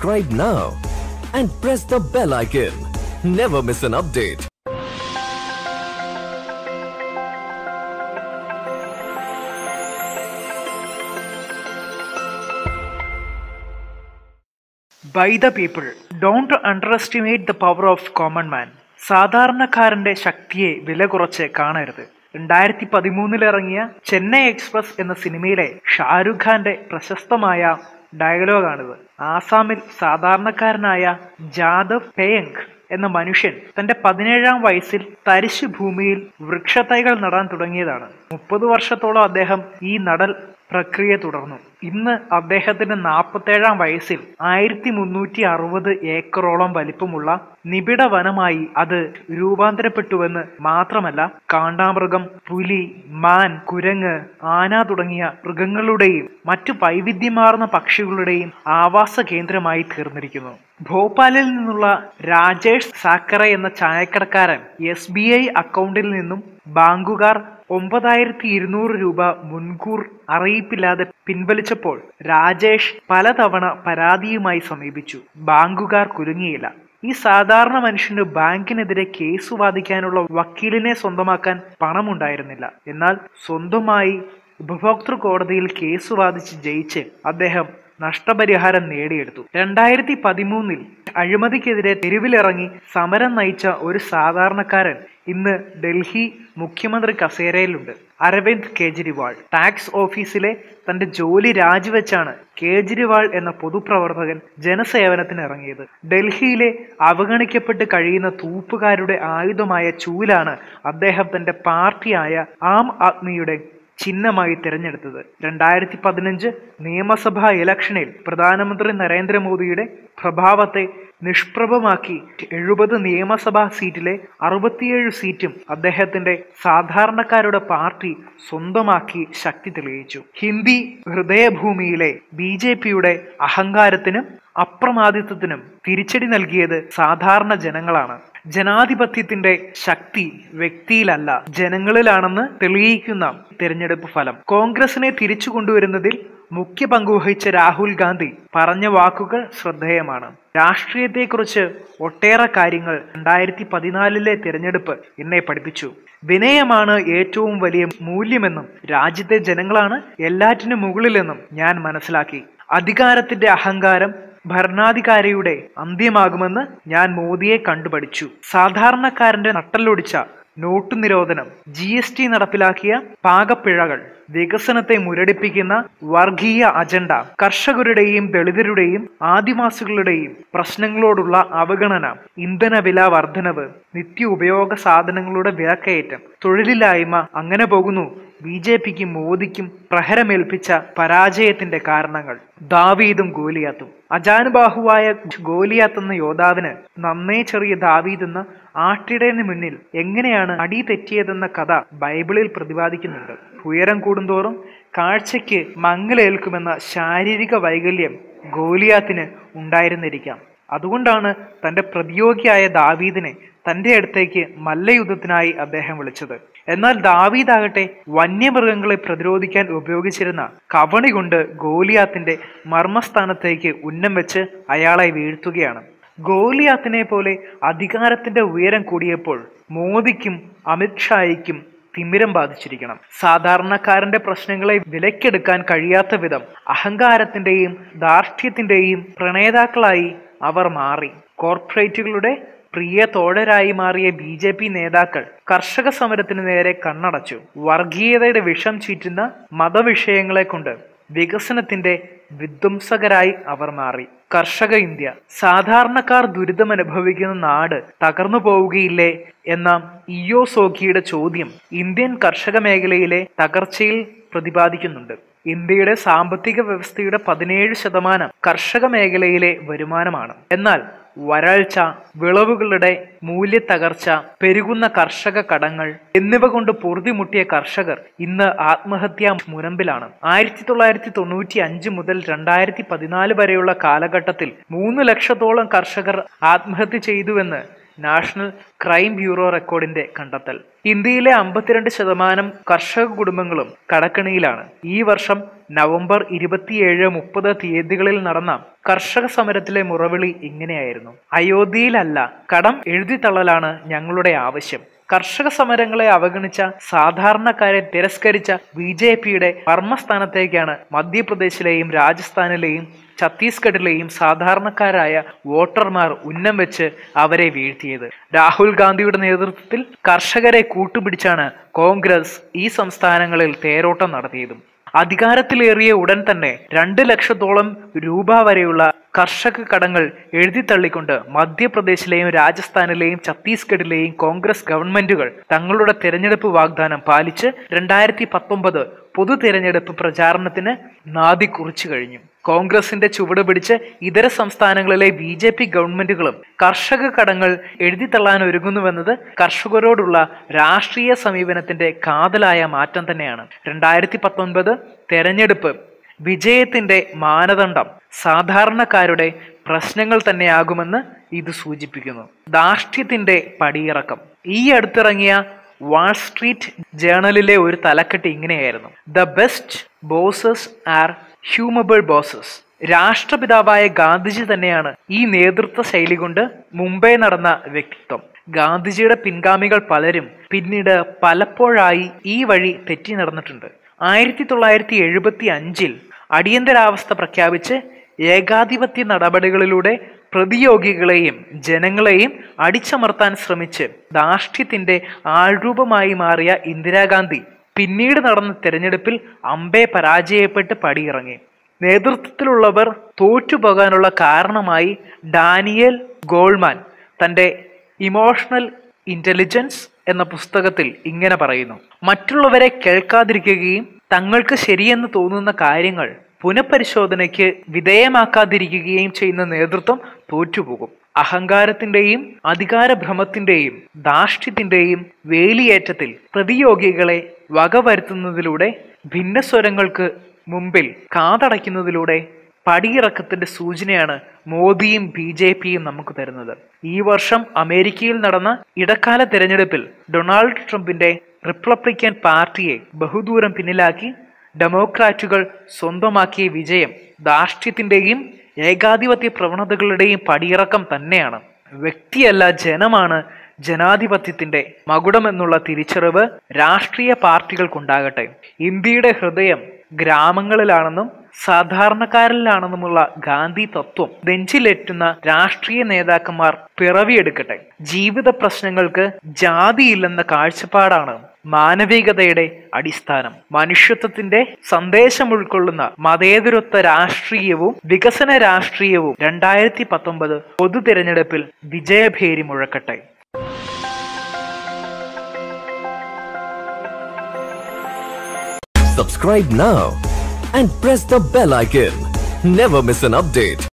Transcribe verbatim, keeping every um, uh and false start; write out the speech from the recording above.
Subscribe now and press the bell icon. Never miss an update. By the people, don't underestimate the power of common man. സാധാരണക്കാരന്റെ ശക്തിയെ വില കുറച്ച് കാണരുത്. രണ്ടായിരത്തി പതിമൂന്നിലിറങ്ങിയ Chennai express എന്ന സിനിമയിലെ ഷാരൂഖ് ഖാന്റെ പ്രശസ്തമായ ഡയലോഗാണിത്. ആസാമിൽ സാധാരണക്കാരനായ ജാദവ് പേയങ് എന്ന മനുഷ്യൻ തന്റെ പതിനേഴാം വയസ്സിൽ തരിശു ഭൂമിയിൽ വൃക്ഷത്തൈകൾ നടാൻ തുടങ്ങിയതാണ്. മുപ്പത് വർഷത്തോളം അദ്ദേഹം ഈ നടൽ പ്രക്രിയ തുടർന്നു. ഇന്ന് അദ്ദേഹത്തിന്റെ നാൽപ്പത്തേഴാം വയസ്സിൽ ആയിരത്തി മുന്നൂറ്റി അറുപത് ഏക്കറോളം വലിപ്പമുള്ള നിബിഡ വനമായി അത് രൂപാന്തരപ്പെട്ടുവെന്ന് മാത്രമല്ല, കാണ്ടാമൃഗം, പുലി, മാൻ, കുരങ്ങ്, ആന തുടങ്ങിയ മൃഗങ്ങളുടെയും മറ്റു വൈവിധ്യമാർന്ന പക്ഷികളുടെയും ആവാസ കേന്ദ്രമായി തീർന്നിരിക്കുന്നു. ഭോപ്പാലിൽ നിന്നുള്ള രാജേഷ് സാക്കറെ എന്ന ചായക്കടക്കാരൻ എസ് ബി ഐ അക്കൗണ്ടിൽ നിന്നും ബാങ്കുകാർ ഒമ്പതായിരത്തി ഇരുന്നൂറ് രൂപ മുൻകൂർ അറിയിപ്പില്ലാതെ പിൻവലിച്ചപ്പോൾ രാജേഷ് പലതവണ പരാതിയുമായി സമീപിച്ചു. ബാങ്കുകാർ കുലുങ്ങിയില്ല. ഈ സാധാരണ മനുഷ്യന് ബാങ്കിനെതിരെ കേസ് വാദിക്കാനുള്ള വക്കീലിനെ സ്വന്തമാക്കാൻ പണമുണ്ടായിരുന്നില്ല. എന്നാൽ സ്വന്തമായി ഉപഭോക്തൃ കോടതിയിൽ കേസ് വാദിച്ച് ജയിച്ച് അദ്ദേഹം നഷ്ടപരിഹാരം നേടിയെടുത്തു. രണ്ടായിരത്തി പതിമൂന്നിൽ അഴിമതിക്കെതിരെ തെരുവിലിറങ്ങി സമരം നയിച്ച ഒരു സാധാരണക്കാരൻ ഇന്ന് ഡൽഹി മുഖ്യമന്ത്രി കസേരയിലുണ്ട്. അരവിന്ദ് കെജ്രിവാൾ. ടാക്സ് ഓഫീസിലെ തന്റെ ജോലി രാജിവെച്ചാണ് കേജ്രിവാൾ എന്ന പൊതുപ്രവർത്തകൻ ജനസേവനത്തിന് ഇറങ്ങിയത്. ഡൽഹിയിലെ അവഗണിക്കപ്പെട്ട് കഴിയുന്ന തൂപ്പുകാരുടെ ആയുധമായ ചൂലാണ് അദ്ദേഹം തന്റെ പാർട്ടിയായ ആം ആദ്മിയുടെ ചിഹ്നമായി തിരഞ്ഞെടുത്തത്. രണ്ടായിരത്തി പതിനഞ്ച് നിയമസഭാ ഇലക്ഷനിൽ പ്രധാനമന്ത്രി നരേന്ദ്രമോദിയുടെ പ്രഭാവത്തെ നിഷ്പ്രഭമാക്കി എഴുപത് നിയമസഭാ സീറ്റിലെ അറുപത്തിയേഴ് സീറ്റും അദ്ദേഹത്തിന്റെ സാധാരണക്കാരുടെ പാർട്ടി സ്വന്തമാക്കി ശക്തി തെളിയിച്ചു. ഹിന്ദി ഹൃദയഭൂമിയിലെ ബി ജെ പിയുടെ അഹങ്കാരത്തിനും അപ്രമാദിത്വത്തിനും തിരിച്ചടി നൽകിയത് സാധാരണ ജനങ്ങളാണ്. ജനാധിപത്യത്തിന്റെ ശക്തി വ്യക്തിയിലല്ല ജനങ്ങളിലാണെന്ന് തെളിയിക്കുന്ന തിരഞ്ഞെടുപ്പ് ഫലം. കോൺഗ്രസിനെ തിരിച്ചു കൊണ്ടുവരുന്നതിൽ മുഖ്യ പങ്കുവഹിച്ച രാഹുൽ ഗാന്ധി പറഞ്ഞ വാക്കുകൾ ശ്രദ്ധേയമാണ്. രാഷ്ട്രീയത്തെക്കുറിച്ച് ഒട്ടേറെ കാര്യങ്ങൾ രണ്ടായിരത്തി പതിനാലിലെ തിരഞ്ഞെടുപ്പ് എന്നെ പഠിപ്പിച്ചു. വിനയമാണ് ഏറ്റവും വലിയ മൂല്യമെന്നും രാജ്യത്തെ ജനങ്ങളാണ് എല്ലാറ്റിനും മുകളിലെന്നും ഞാൻ മനസ്സിലാക്കി. അധികാരത്തിന്റെ അഹങ്കാരം ഭരണാധികാരിയുടെ അന്ത്യമാകുമെന്ന് ഞാൻ മോദിയെ കണ്ടുപഠിച്ചു. സാധാരണക്കാരന്റെ നട്ടലൊടിച്ച നോട്ടു നിരോധനം, ജി എസ് ടി നടപ്പിലാക്കിയ പാകപ്പിഴകൾ, വികസനത്തെ മുരടിപ്പിക്കുന്ന വർഗീയ അജണ്ട, കർഷകരുടെയും ദളിതരുടെയും ആദിവാസികളുടെയും പ്രശ്നങ്ങളോടുള്ള അവഗണന, ഇന്ധനവില വർധനവ്, നിത്യ ഉപയോഗ സാധനങ്ങളുടെ വിലക്കയറ്റം, തൊഴിലില്ലായ്മ, അങ്ങനെ പോകുന്നു ബി ജെ പിക്കും മോദിക്കും പ്രഹരമേൽപ്പിച്ച പരാജയത്തിന്റെ കാരണങ്ങൾ. ദാവീദും ഗോലിയാത്തും. അജാനുബാഹുവായ ഗോലിയാത്ത് എന്ന യോദ്ധാവിന് നന്നേ ചെറിയ ദാവീദ് എന്ന ആട്ടിടയന് മുന്നിൽ എങ്ങനെയാണ് അടി തെറ്റിയതെന്ന കഥ ബൈബിളിൽ പ്രതിപാദിക്കുന്നുണ്ട്. ഉയരം കൂടുന്തോറും കാഴ്ചയ്ക്ക് മങ്ങലേൽക്കുമെന്ന ശാരീരിക വൈകല്യം ഗോലിയാത്തിന് ഉണ്ടായിരുന്നിരിക്കാം. അതുകൊണ്ടാണ് തന്റെ പ്രതിയോഗിയായ ദാവീദിനെ തന്റെ അടുത്തേക്ക് മല്ലയുദ്ധത്തിനായി അദ്ദേഹം വിളിച്ചത്. എന്നാൽ ദാവീദാകട്ടെ വന്യമൃഗങ്ങളെ പ്രതിരോധിക്കാൻ ഉപയോഗിച്ചിരുന്ന കവണി കൊണ്ട് ഗോലിയാത്തിന്റെ മർമ്മസ്ഥാനത്തേക്ക് ഉന്നം വെച്ച് അയാളെ വീഴ്ത്തുകയാണ്. ഗോലിയാത്തിനെ പോലെ അധികാരത്തിന്റെ ഉയരം കൂടിയപ്പോൾ മോദിക്കും അമിത്ഷായ്ക്കും തിമിരം ബാധിച്ചിരിക്കണം. സാധാരണക്കാരന്റെ പ്രശ്നങ്ങളെ വിലക്കെടുക്കാൻ കഴിയാത്ത വിധം അഹങ്കാരത്തിന്റെയും ധാർഷ്ട്യത്തിന്റെയും പ്രണേതാക്കളായി അവർ മാറി. കോർപ്പറേറ്റുകളുടെ പ്രിയ തോഴരായി മാറിയ ബി ജെ പി നേതാക്കൾ കർഷക സമരത്തിന് നേരെ കണ്ണടച്ചു. വർഗീയതയുടെ വിഷം ചീറ്റുന്ന മതവിഷയങ്ങളെ കൊണ്ട് വികസനത്തിന്റെ വിധ്വംസകരായി അവർ മാറി. കർഷക ഇന്ത്യ. സാധാരണക്കാർ ദുരിതമനുഭവിക്കുന്ന നാട് തകർന്നു പോവുകയില്ലേ എന്ന ഇയോ സോഖിയുടെ ചോദ്യം ഇന്ത്യൻ കർഷക മേഖലയിലെ തകർച്ചയിൽ പ്രതിപാദിക്കുന്നുണ്ട്. ഇന്ത്യയുടെ സാമ്പത്തിക വ്യവസ്ഥയുടെ പതിനേഴ് ശതമാനം കർഷക മേഖലയിലെ വരുമാനമാണ്. എന്നാൽ വരൾച്ച, വിളവുകളുടെ മൂല്യത്തകർച്ച, പെരുകുന്ന കർഷക കടങ്ങൾ എന്നിവ കൊണ്ട് പൊറുതിമുട്ടിയ കർഷകർ ഇന്ന് ആത്മഹത്യാ മുനമ്പിലാണ്. ആയിരത്തി തൊള്ളായിരത്തി തൊണ്ണൂറ്റി അഞ്ച് മുതൽ രണ്ടായിരത്തി പതിനാല് വരെയുള്ള കാലഘട്ടത്തിൽ മൂന്ന് ലക്ഷത്തോളം കർഷകർ ആത്മഹത്യ ചെയ്തുവെന്ന് നാഷണൽ ക്രൈം ബ്യൂറോ റെക്കോർഡിന്റെ കണ്ടെത്തൽ. ഇന്ത്യയിലെ അമ്പത്തിരണ്ട് ശതമാനം കർഷക കുടുംബങ്ങളും കടക്കണിയിലാണ്. ഈ വർഷം നവംബർ ഇരുപത്തിയേഴ് മുപ്പത് തീയതികളിൽ നടന്ന കർഷക സമരത്തിലെ മുറവിളി ഇങ്ങനെയായിരുന്നു: അയോധ്യയിലല്ല, കടം എഴുതിത്തള്ളലാണ് ഞങ്ങളുടെ ആവശ്യം. കർഷക സമരങ്ങളെ അവഗണിച്ച, സാധാരണക്കാരെ തിരസ്കരിച്ച ബി ജെ പിയുടെ കർമ്മസ്ഥാനത്തേക്കാണ് മധ്യപ്രദേശിലെയും രാജസ്ഥാനിലെയും ഛത്തീസ്ഗഡിലെയും സാധാരണക്കാരായ വോട്ടർമാർ ഉന്നം വെച്ച് അവരെ വീഴ്ത്തിയത്. രാഹുൽ ഗാന്ധിയുടെ നേതൃത്വത്തിൽ കർഷകരെ കൂട്ടുപിടിച്ചാണ് കോൺഗ്രസ് ഈ സംസ്ഥാനങ്ങളിൽ തേരോട്ടം നടത്തിയതും. അധികാരത്തിലേറിയ ഉടൻ തന്നെ രണ്ട് ലക്ഷത്തോളം രൂപ വരെയുള്ള കർഷക കടങ്ങൾ എഴുതിത്തള്ളിക്കൊണ്ട് മധ്യപ്രദേശിലെയും രാജസ്ഥാനിലെയും ഛത്തീസ്ഗഡിലെയും കോൺഗ്രസ് ഗവൺമെന്റുകൾ തങ്ങളുടെ തെരഞ്ഞെടുപ്പ് വാഗ്ദാനം പാലിച്ച് രണ്ടായിരത്തി പത്തൊമ്പത് പൊതു തെരഞ്ഞെടുപ്പ് പ്രചാരണത്തിന് നാദി കുറിച്ചു കഴിഞ്ഞു. കോൺഗ്രസിന്റെ ചുവട് പിടിച്ച് ഇതര സംസ്ഥാനങ്ങളിലെ ബി ജെ പി ഗവൺമെന്റുകളും കർഷക കടങ്ങൾ എഴുതിത്തള്ളാൻ ഒരുങ്ങുന്നുവെന്നത് കർഷകരോടുള്ള രാഷ്ട്രീയ സമീപനത്തിന്റെ കാതലായ മാറ്റം തന്നെയാണ്. രണ്ടായിരത്തി പത്തൊൻപത് തെരഞ്ഞെടുപ്പ് വിജയത്തിന്റെ മാനദണ്ഡം സാധാരണക്കാരുടെ പ്രശ്നങ്ങൾ തന്നെയാകുമെന്ന് ഇത് സൂചിപ്പിക്കുന്നു. ധാർഷ്ട്യത്തിന്റെ പടിയിറക്കം. ഈ അടുത്തിറങ്ങിയ വാൾ സ്ട്രീറ്റ് ജേണലിലെ ഒരു തലക്കെട്ട് ഇങ്ങനെയായിരുന്നു: the best bosses are humble bosses. രാഷ്ട്രപിതാവായ ഗാന്ധിജി തന്നെയാണ് ഈ നേതൃത്വ ശൈലി കൊണ്ട് മുംബൈ നടന്ന വ്യക്തിത്വം. ഗാന്ധിജിയുടെ പിൻഗാമികൾ പലരും പിന്നീട് പലപ്പോഴായി ഈ വഴി തെറ്റി നടന്നിട്ടുണ്ട്. ആയിരത്തി തൊള്ളായിരത്തി എഴുപത്തി അഞ്ചിൽ അടിയന്തരാവസ്ഥ പ്രഖ്യാപിച്ച് ഏകാധിപത്യ നടപടികളിലൂടെ പ്രതിയോഗികളെയും ജനങ്ങളെയും അടിച്ചമർത്താൻ ശ്രമിച്ച് ധാർഷ്ട്യത്തിന്റെ ആൾരൂപമായി മാറിയ ഇന്ദിരാഗാന്ധി പിന്നീട് നടന്ന തെരഞ്ഞെടുപ്പിൽ അമ്പെ പരാജയപ്പെട്ട് പടിയിറങ്ങി. നേതൃത്വത്തിലുള്ളവർ തോറ്റുപോകാനുള്ള കാരണമായി ഡാനിയൽ ഗോൾമാൻ തന്റെ ഇമോഷണൽ ഇന്റലിജൻസ് എന്ന പുസ്തകത്തിൽ ഇങ്ങനെ പറയുന്നു: മറ്റുള്ളവരെ കേൾക്കാതിരിക്കുകയും തങ്ങൾക്ക് ശരിയെന്ന് തോന്നുന്ന കാര്യങ്ങൾ പുനഃപരിശോധനയ്ക്ക് വിധേയമാക്കാതിരിക്കുകയും ചെയ്യുന്ന നേതൃത്വം തോറ്റുപോകും. അഹങ്കാരത്തിന്റെയും അധികാരഭ്രമത്തിന്റെയും ധാർഷ്ട്യത്തിന്റെയും വേലിയേറ്റത്തിൽ പ്രതിയോഗികളെ വകവരുത്തുന്നതിലൂടെ ഭിന്നസ്വരങ്ങൾക്ക് മുമ്പിൽ കാതടയ്ക്കുന്നതിലൂടെ പടിയിറക്കത്തിന്റെ സൂചനയാണ് മോദിയും ബി ജെ പിയും നമുക്ക് തരുന്നത്. ഈ വർഷം അമേരിക്കയിൽ നടന്ന ഇടക്കാല തെരഞ്ഞെടുപ്പിൽ ഡൊണാൾഡ് ട്രംപിന്റെ റിപ്പബ്ലിക്കൻ പാർട്ടിയെ ബഹുദൂരം പിന്നിലാക്കി ഡെമോക്രാറ്റുകൾ സ്വന്തമാക്കിയ വിജയം ധാർഷ്ട്യത്തിന്റെയും ഏകാധിപത്യ പ്രവണതകളുടെയും പടിയിറക്കം തന്നെയാണ്. വ്യക്തിയല്ല, ജനമാണ് ജനാധിപത്യത്തിന്റെ മകുടമെന്നുള്ള തിരിച്ചറിവ് രാഷ്ട്രീയ പാർട്ടികൾക്കുണ്ടാകട്ടെ. ഇന്ത്യയുടെ ഹൃദയം ഗ്രാമങ്ങളിലാണെന്നും സാധാരണക്കാരിലാണെന്നുമുള്ള ഗാന്ധി തത്വം നെഞ്ചിലേറ്റുന്ന രാഷ്ട്രീയ നേതാക്കന്മാർ പിറവിയെടുക്കട്ടെ. ജീവിത പ്രശ്നങ്ങൾക്ക് ജാതിയില്ലെന്ന കാഴ്ചപ്പാടാണ് മാനവികതയുടെ അടിസ്ഥാനം. മനുഷ്യത്വത്തിന്റെ സന്ദേശം ഉൾക്കൊള്ളുന്ന മതേതരത്വ രാഷ്ട്രീയവും വികസന രാഷ്ട്രീയവും രണ്ടായിരത്തി പത്തൊമ്പത് പൊതു തിരഞ്ഞെടുപ്പിൽ Vijayabheri മുഴക്കട്ടെ. Subscribe now and press the bell icon. Never miss an update.